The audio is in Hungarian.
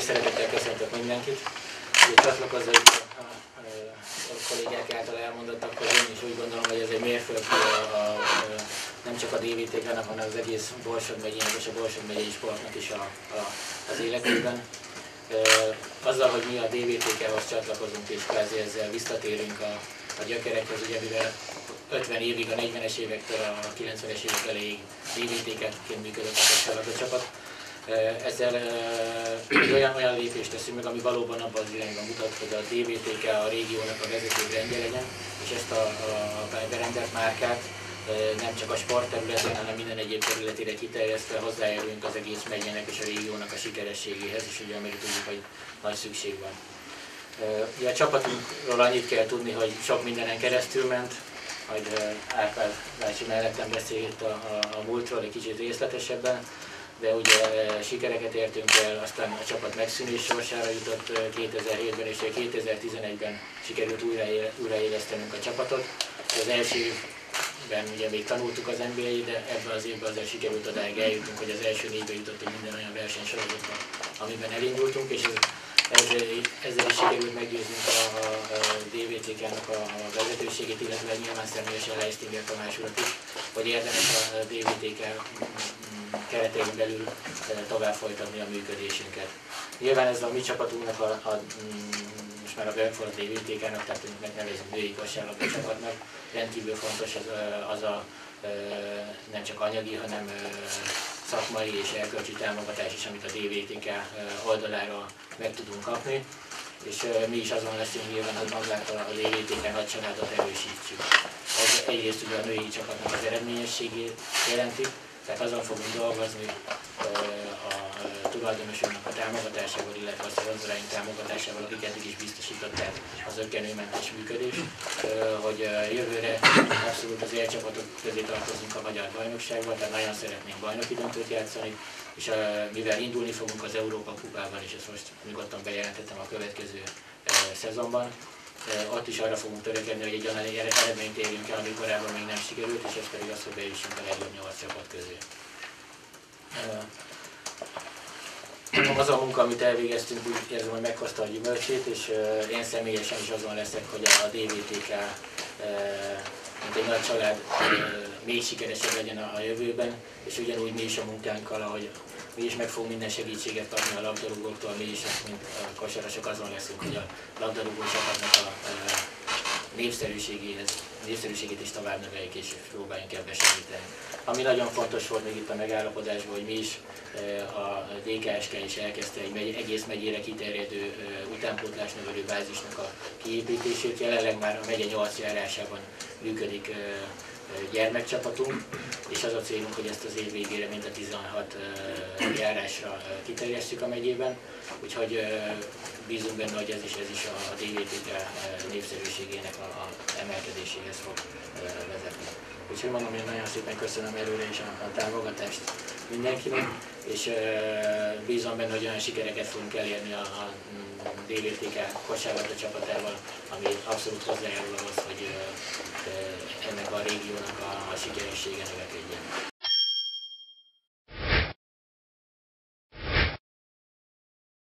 szeretettel köszöntök mindenkit. Csatlakozva itt a kollégák által elmondottakhoz, én is úgy gondolom, hogy ez egy mérföldkő nem csak a DVTK-nak, hanem az egész Borsod megyének és a Borsod megyei sportnak is az életében. Azzal, hogy mi a DVTK-hoz csatlakozunk és kvázi ezzel visszatérünk a gyökerekhez, ugye mivel 50 évig, a 40-es évektől a 90-es évek elejéig DVTK-ként működött a kosárlabdacsapat. Ezzel olyan lépést teszünk meg, ami valóban abban az irányban mutat, hogy a DVTK a régiónak a vezető brandje legyen, és ezt a berendelt márkát nem csak a sportterületen, hanem minden egyéb területére kiterjesztve hozzájárulunk az egész megyének és a régiónak a sikerességéhez, és ugye amire tudjuk, hogy nagy szükség van. Ugye a csapatunkról annyit kell tudni, hogy sok mindenen keresztül ment, majd Árpád bácsi mellettem beszélt a múltról egy kicsit részletesebben, de ugye sikereket értünk el, aztán a csapat megszűnés sorsára jutott 2007-ben, és 2011-ben sikerült újraélesztenünk a csapatot. Az első évben ugye még tanultuk az NBA-t, de ebben az évben azért sikerült odáig eljutunk, hogy az első négybe jutottunk minden olyan versenysorozatban, amiben elindultunk, és ezzel is sikerült meggyőznünk a DVTK-nak a vezetőségét, illetve nyilván személyesen Leistinger Tamás urat is, hogy érdemes a DVTK keretein belül tovább folytatni a működésünket. Nyilván ez a mi csapatunknak, most már a Bergford DVTK-nak, tehát megnevezünk női kosárlabda csapatnak, rendkívül fontos az a nem csak anyagi, hanem szakmai és erkölcsi támogatás is, amit a DVTK oldalára meg tudunk kapni, és mi is azon leszünk nyilván, hogy magát a DVTK nagy családot erősítsük. Ez egyrészt ugye a női csapatnak az eredményességét jelenti, tehát azon fogunk dolgozni a tulajdonosunknak a támogatásával, illetve a szponzoraink támogatásával, akik eddig is biztosították az zökkenőmentes működést, hogy jövőre abszolút az élcsapatok közé tartozunk a magyar bajnokságban, tehát nagyon szeretnénk bajnoki döntőt játszani, és mivel indulni fogunk az Európa kupában, és ezt most nyugodtan bejelentettem a következő szezonban, ott is arra fogunk törekedni, hogy egy olyan eredményt érjünk el, ami korábban még nem sikerült, és ez pedig az, hogy bejussunk a legjobb 8 csapat közé. Az a munka, amit elvégeztünk, úgy érzem, hogy meghozta a gyümölcsét, és én személyesen is azon leszek, hogy a DVTK, mint egy nagy család, még sikeresebb legyen a jövőben, és ugyanúgy mi is a munkánkkal, ahogy mi is meg fogunk minden segítséget kapni a labdarúgóktól, mi is, mint a kosarasok, azon leszünk, hogy a labdarúgó csapatnak a népszerűségét is tovább növeljük, és próbáljunk ebben segíteni. Ami nagyon fontos volt még itt a megállapodásban, hogy mi is, a DKSK is elkezdte egy egész megyére kiterjedő utánpótlás nevelő bázisnak a kiépítését. Jelenleg már a megye 8 járásában működik gyermekcsapatunk, és az a célunk, hogy ezt az év végére mind a 16 járásra kiterjesszük a megyében, úgyhogy bízunk benne, hogy ez is a DVTK népszerűségének a emelkedéséhez fog vezetni. Úgyhogy mondom, hogy nagyon szépen köszönöm előre is a támogatást mindenkinek, és bízom benne, hogy olyan sikereket fogunk elérni a DVTK kosárlabda csapatával, ami abszolút hozzájárul ahhoz, hogy ennek a régiónak a sikeressége növekedjen.